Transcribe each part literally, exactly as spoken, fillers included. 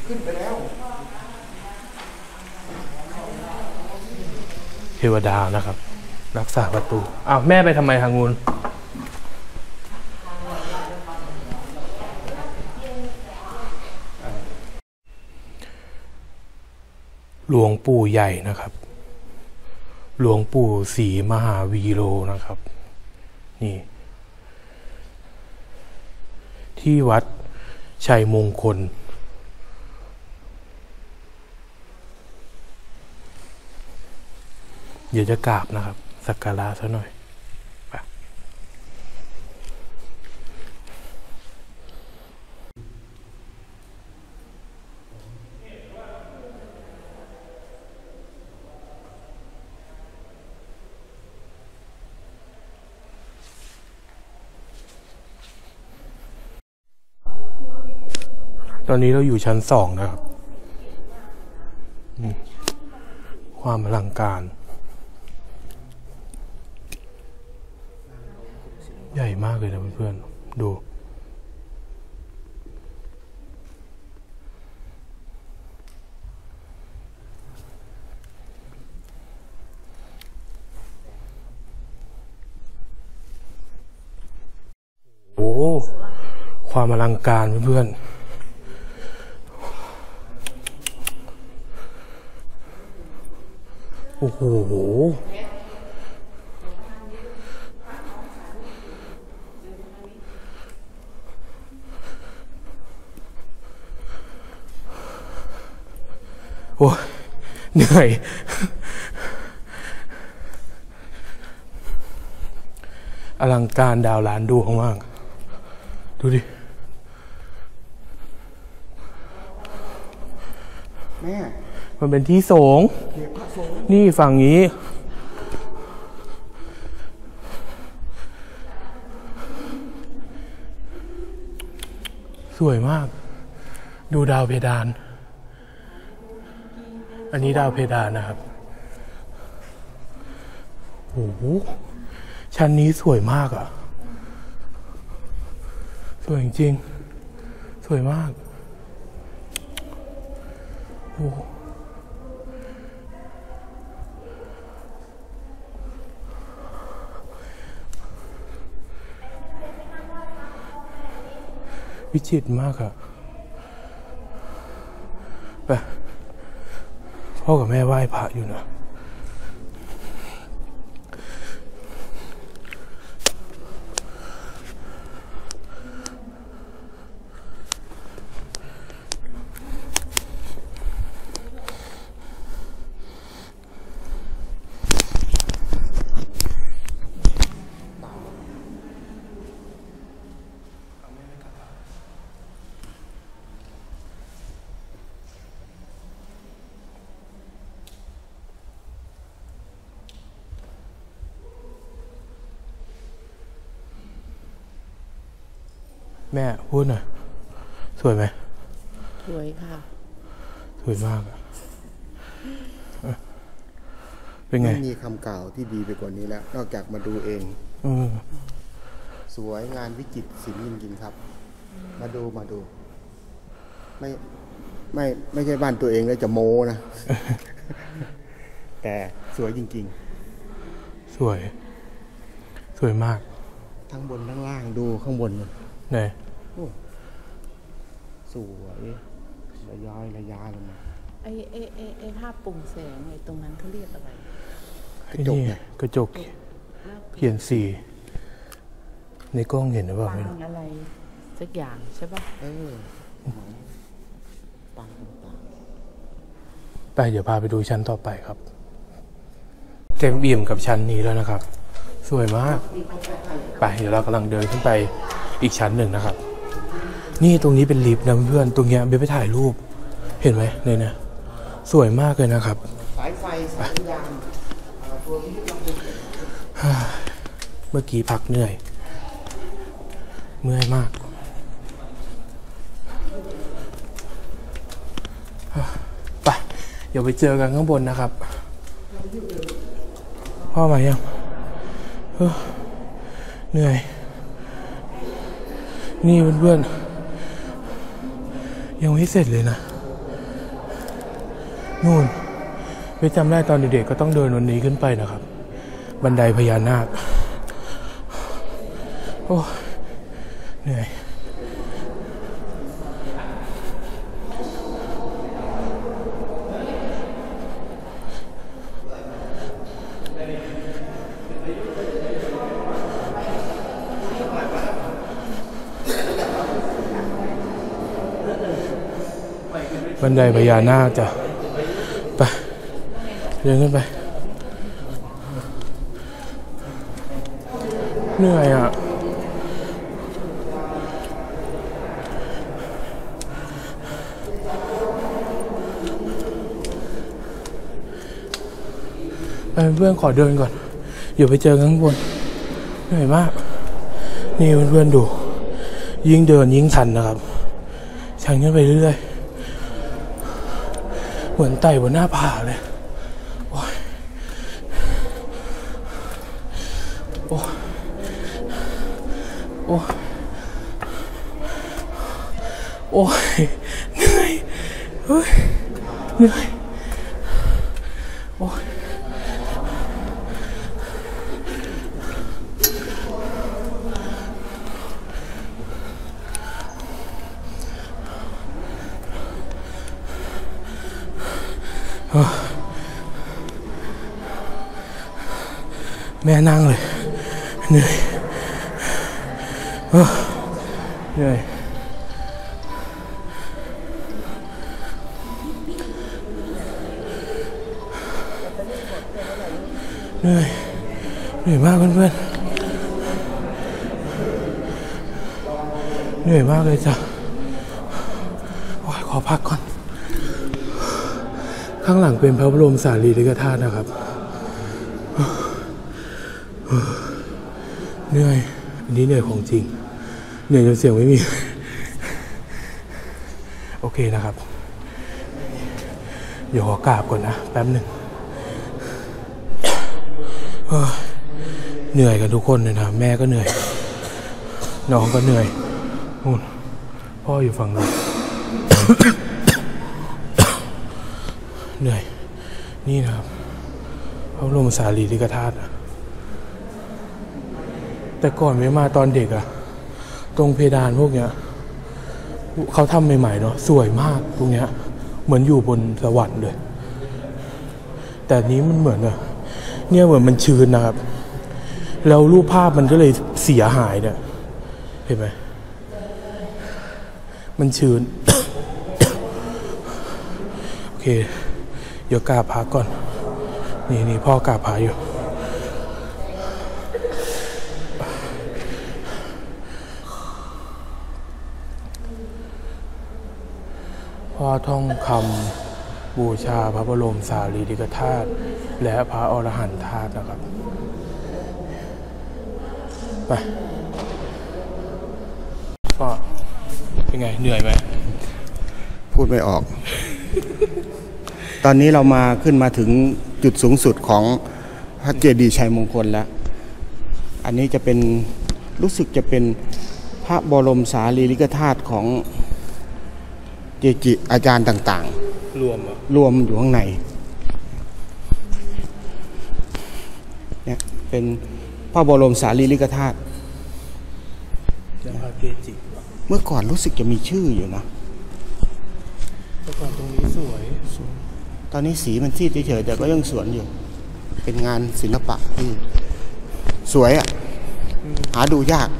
ขึ้นไปแล้วเทวดานะครับ รักษาประตูอ้าวแม่ไปทำไมทางงูนหลวงปู่ใหญ่นะครับ หลวงปู่ศรีมหาวีโรนะครับนี่ที่วัดชัยมงคลเดี๋ยวจะกราบนะครับสักการะซะหน่อยไปตอนนี้เราอยู่ชั้นสองนะครับความอลังการใหญ่มากเลยนะเพื่อนๆดูโอ้ความอลังการเพื่อนๆโอ้โหโอ้เหนื่อยอลังการดาวล้านดวงมากดูดิแม่มันเป็นที่สงฆ์นี่ฝั่งนี้สวยมากดูดาวเพดานอันนี้ดาวเพดานนะครับโอ้โหชั้นนี้สวยมากอ่ะสวยจริงๆสวยมากโอ้วิจิตรมากอะไปพ่อกับแม่ไหว้พระอยู่นะแม่พูดหน่อยสวยไหมสวยค่ะสวยมากเป็นไงไม่มีคำกล่าวที่ดีไปกว่านี้แล้วนอกจากมาดูเองอสวยงานวิจิตรศิลป์จริงๆครับมาดูมาดูไม่ไม่ไม่ใช่บ้านตัวเองแล้วจะโม้นะ แต่สวยจริงๆสวยสวยมากทั้งบนทั้งล่างดูข้างบนไหนสวยระย้อยระยาลงมาไอ้ไอ้ไอ้ไอ้ภาพปุ่มแสงไอ้ตรงนั้นเขาเรียกอะไรกระจกกระจกเขียนสีในกล้องเห็นหรือเปล่าไม่รู้อะไรสักอย่างใช่ป่ะเออปังปังไปเดี๋ยวพาไปดูชั้นต่อไปครับเต็มอิ่มกับชั้นนี้แล้วนะครับสวยมากไปเดี๋ยวเรากำลังเดินขึ้นไปอีกชั้นหนึ่งนะครับนี่ตรงนี้เป็นลิฟต์นะเพื่อนตรงเนี้ยเบไปถ่ายรูปเห็นไหมเนี่ยนะสวยมากเลยนะครับสายไฟสายยางเมื่อกี้พักเหนื่อยเมื่อยมากไปเดี๋ยวไปเจอกันข้างบนนะครับพ่อมายังเหนื่อยนี่เพื่อนๆยังไม่เสร็จเลยนะนู่นไม่จำได้ตอนเด็กๆก็ต้องเดินวันนี้ขึ้นไปนะครับ บันไดพญานาคโอ้เหนื่อยบันไดพญานาคจ้ะไปเดินขึ้นไปเหนื่อยอ่ะไปเพื่อนขอเดินก่อนอย่าไปเจอข้างบนเหนื่อยมากนี่เพื่อนๆดูยิ่งเดินยิ่งชันนะครับชันขึ้นไปเรื่อยๆเหมือนไต่บนหน้าผาเลยโอ้ยโอ้ยโอ้ยโอ้ยเหนื่อยเฮ้ยเหนื่อยโอ้ยแม่นั่งเลยเหนื่อยเหนื่อยเหนื่อยเหนื่อยมากเพื่อนๆเหนื่อยมากเลยจ้ะโอ้ยขอพักก่อนข้างหลังเป็นพระบรมสารีริกธาตุนะครับเหนื่อยอันนี้เหนื่อยของจริงเหนื่อยจนเสียงไม่มีโอเคนะครับเดี๋ยวขอกราบก่อนนะแป๊บหนึ่งเหนื่อยกันทุกคนเลยนะแม่ก็เหนื่อยน้องก็เหนื่อยนู่นพ่ออยู่ฝั่งนู้นเหนื่อยนี่นะครับพระบรมสารีริกธาตุแต่ก่อนไม่มาตอนเด็กอะตรงเพดานพวกเนี้ยเขาทำใหม่ๆเนาะสวยมากตรงเนี้ยเหมือนอยู่บนสวรรค์เลยแต่นี้มันเหมือนอะเนี่ยเหมือนมันชื้นนะครับแล้วรูปภาพมันก็เลยเสียหายเนี่ยเห็นไหมมันชื้น โอเคเดี๋ยวกราบพระก่อนนี่นี่พ่อกราบพระอยู่พ่อท่องคำบูชาพระบรมสารีริกธาตุและพระอรหันตธาตุนะครับไปก็เป็นไงเหนื่อยไหมพูดไม่ออก ตอนนี้เรามาขึ้นมาถึงจุดสูงสุดของพระเจดีย์ชัยมงคลแล้วอันนี้จะเป็นรู้สึกจะเป็นพระบรมสารีริกธาตุของเจจิอาจารย์ต่างๆรวมรวมอยู่ข้างในเนี่ยเป็นพระบรมสารีริกธาตุพระเกจิเมื่อก่อนรู้สึกจะมีชื่ออยู่นะเมื่อก่อนตรงนี้สวยตอนนี้สีมันซีดเฉยๆแต่ก็ยังสวยอยู่เป็นงานศิลปะที่สวยอ่ะหาดูยาก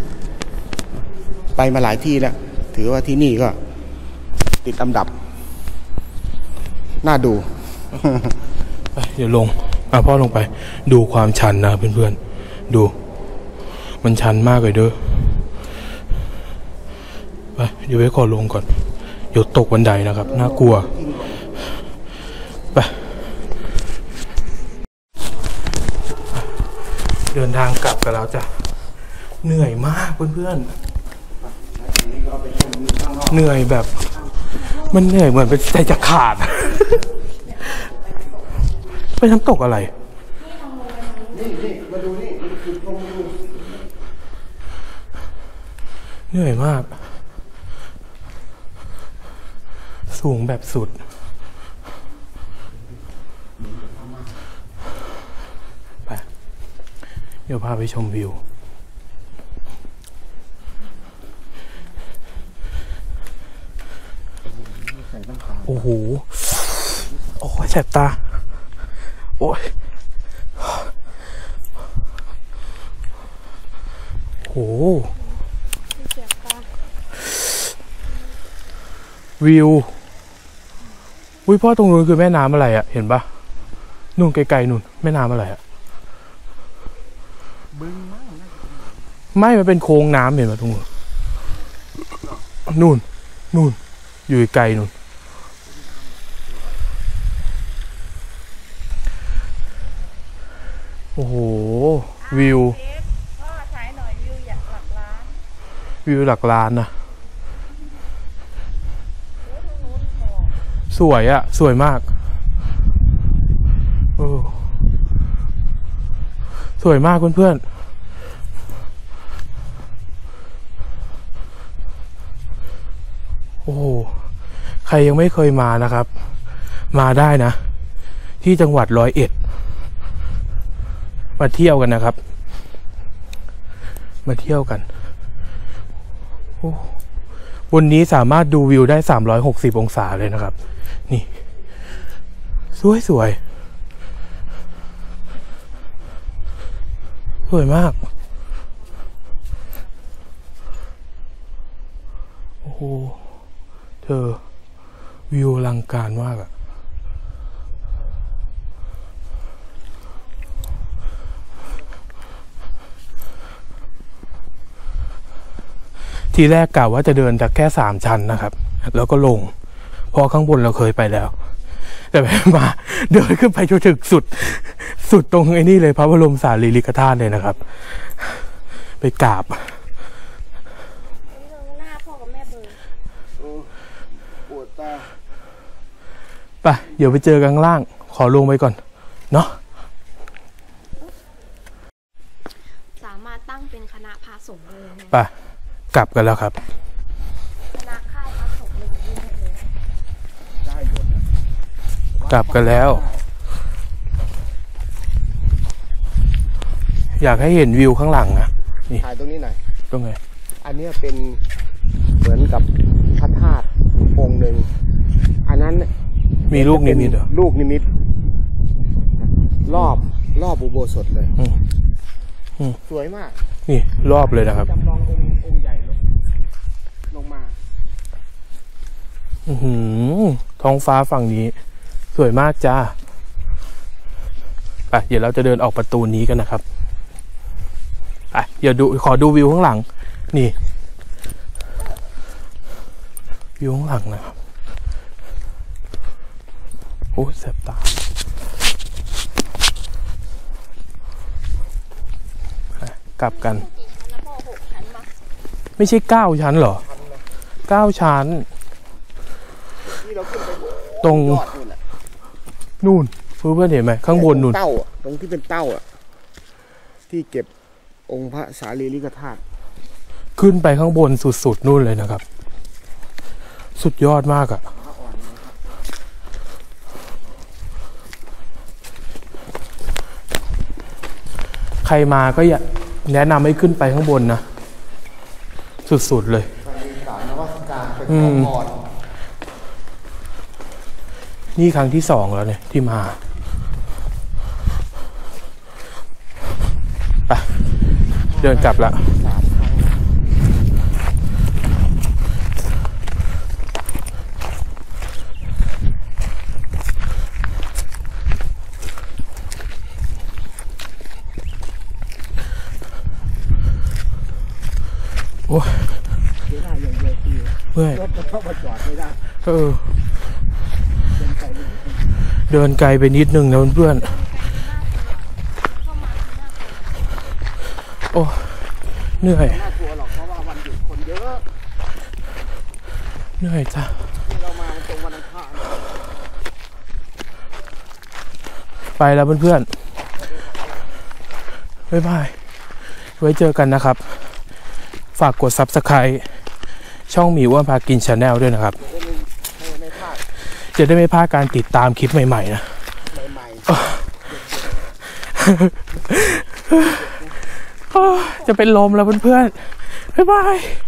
ไปมาหลายที่แล้วถือว่าที่นี่ก็ติดอันดับน่าดูไปเดี๋ยวลงอ่ะพ่อลงไปดูความชันนะเพื่อนๆดูมันชันมากเลยเด้อไปเดี๋ยวไว้ขอลงก่อนเดี๋ยวตกบันไดนะครับน่ากลัวไปเดินทางกลับกันแล้วจ้ะเหนื่อยมากเพื่อนๆเหนื่อยแบบมันเหนื่อยเหมือนเป็นใจจะขาดไปน้ำตกอะไรเหนื่อยมากสูงแบบสุดเดี๋ยวพาไปชมวิวโอ้โหโอ้ยแสบตาโอ้ยโอ้วิวอุ้ยพ่อตรงนู้นคือแม่น้ำอะไรอะเห็นปะนู่นไกลๆนู่นแม่น้ำอะไรอะไม่มันเป็นโค้งน้ำเห็นปะตรงนู้นนู่นนู่นอยู่ไกลนู่นโอ้โหวิวพ่อใช้หน่อยวิวอยากหลักล้านวิวหลักล้านนะสวยอะสวยมากโอ้สวยมากเพื่อนๆโอ้ใครยังไม่เคยมานะครับมาได้นะที่จังหวัดร้อยเอ็ดมาเที่ยวกันนะครับมาเที่ยวกันโอ้บนนี้สามารถดูวิวได้สามร้อยหกสิบองศาเลยนะครับนี่สวยสวยสวยมากโอ้โหเธอวิวอลังการมากอะทีแรกกะว่าจะเดินจากแค่สามชั้นนะครับแล้วก็ลงเพราะข้างบนเราเคยไปแล้วแต่มาเดินขึ้นไปจนถึงสุดสุดตรงไอ้นี่เลยพระบรมสารีริกธาตุเลยนะครับไปกราบหน้าพ่อกับแม่เบอร์ปวดตาไปเดี๋ยวไปเจอกันข้างล่างขอลงไปก่อนเนาะสามารถตั้งเป็นคณะพระสงฆ์เลยนะไปกลับกันแล้วครับคณะค่ายพระสงฆ์เลยได้หมดกลับกันแล้วอยากให้เห็นวิวข้างหลังนะนี่ถ่ายตรงนี้หน่อยตรงไหนอันนี้เป็นเหมือนกับพระธาตุองค์หนึ่งอันนั้นมีลูกนิมิตเหรอลูกนิมิตรอบรอบอุโบสถเลยสวยมากนี่รอบเลยนะครับจำลององค์องค์ใหญ่ลงมาอือหือท้องฟ้าฝั่งนี้สวยมากจ้าไปเดี๋ยวเราจะเดินออกประตูนี้กันนะครับไปเดี๋ยวดูขอดูวิวข้างหลังนี่วิวข้างหลังนะครับโอ้แสบตากลับกันไม่ใช่เก้าชั้นเหรอเก้าชั้นตรงนู่นเพื่อนเห็นไหมข้างบนนู่นเต้าตรงที่เป็นเต้าอ่ะที่เก็บองค์พระสารีริกธาตุขึ้นไปข้างบนสุดๆนู่นเลยนะครับสุดยอดมากอ่ะใครมาก็อย่าแนะนำให้ขึ้นไปข้างบนนะสุดๆเลยอืมนี่ครั้งที่สองแล้วเนี่ยที่มาไปเดินกลับละโอ้ยเมื่อยรถจะเข้ามาจอดไม่ได้เออเดินไกลไปนิดนึงนะเพื่อนโอ้เหนื่อยน่ากลัวหรอกเพราะว่าวันหยุดคนเยอะเหนื่อยจ้ะเรามาตรงวันอังคารไปแล้วเพื่อนๆบ๊ายบายไว้เจอกันนะครับฝากกด ซับสไครบ์ ช่องหมีอ้วนพากิน ชาแนล ด้วยนะครับจะได้ไม่พลาดการติดตามคลิปใหม่ๆนะจะเป็นลมแล้วเพื่อนๆบ๊ายบาย